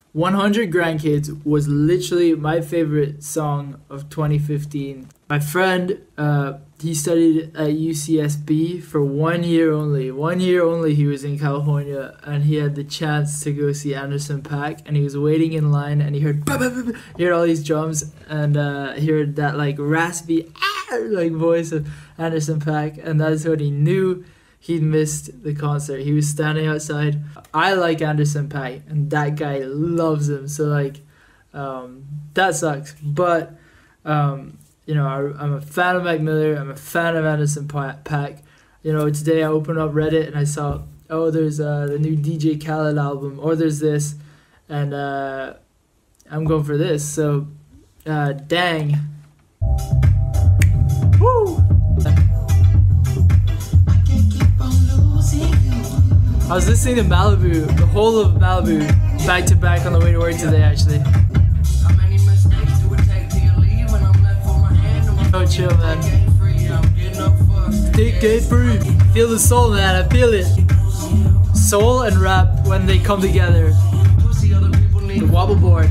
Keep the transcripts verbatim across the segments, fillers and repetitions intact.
one hundred Grandkids was literally my favorite song of twenty fifteen. My friend, uh, he studied at U C S B for one year only. One year only he was in California, and he had the chance to go see Anderson .Paak, and he was waiting in line, and he heard bah, bah, bah, bah, he heard all these drums, and uh, he heard that like raspy ah, like voice of Anderson .Paak, and that's when he knew he'd missed the concert. He was standing outside. I like Anderson .Paak, and that guy loves him, so like um, that sucks. But um, you know, I, I'm a fan of Mac Miller. I'm a fan of Anderson .Paak. You know, today I opened up Reddit and I saw, oh, there's uh, the new D J Khaled album, or there's this, and uh, I'm going for this. So, uh, dang. Woo! I was listening to Malibu, the whole of Malibu, back to back on the way to work today, actually. Oh, chill, man. Take it free. Feel the soul, man. I feel it. Soul and rap when they come together. The wobble board.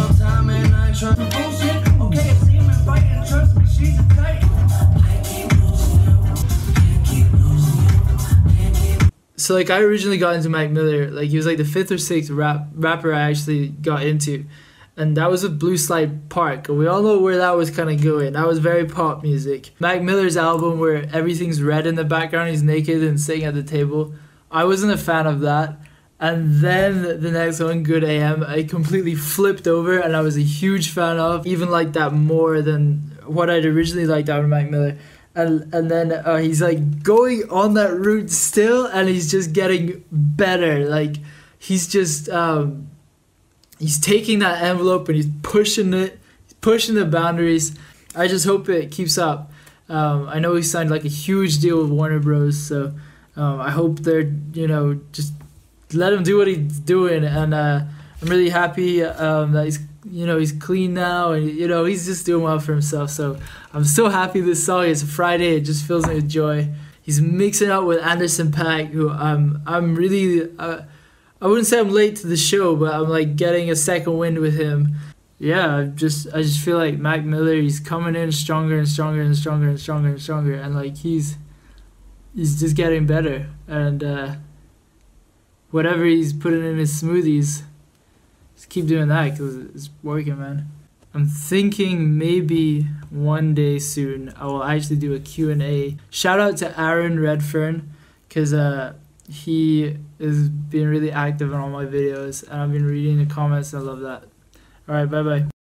So like I originally got into Mac Miller, like he was like the fifth or sixth rap rapper I actually got into. And that was with Blue Slide Park. We all know where that was kind of going. That was very pop music. Mac Miller's album where everything's red in the background, he's naked and sitting at the table, I wasn't a fan of that. And then the next one, Good A M, I completely flipped over and I was a huge fan of. Even liked that more than what I'd originally liked out of Mac Miller. And, and then uh, he's like going on that route still, and he's just getting better. Like he's just... Um, He's taking that envelope and he's pushing it, he's pushing the boundaries. I just hope it keeps up. Um, I know he signed like a huge deal with Warner Bros. So um, I hope they're, you know, just let him do what he's doing. And uh, I'm really happy um, that he's, you know, he's clean now, and you know he's just doing well for himself. So I'm so happy this song. It's a Friday. It just fills me with joy. He's mixing up with Anderson .Paak, who I'm I'm really. Uh, I wouldn't say I'm late to the show, but I'm like getting a second wind with him. Yeah, I just I just feel like Mac Miller, he's coming in stronger and stronger and stronger and stronger and stronger, and like he's he's just getting better. And uh, whatever he's putting in his smoothies, just keep doing that because it's working, man. I'm thinking maybe one day soon I will actually do a Q and A. Shout out to Aaron Redfern, because uh, he has been really active in all my videos, and I've been reading the comments, and I love that. Alright, bye bye.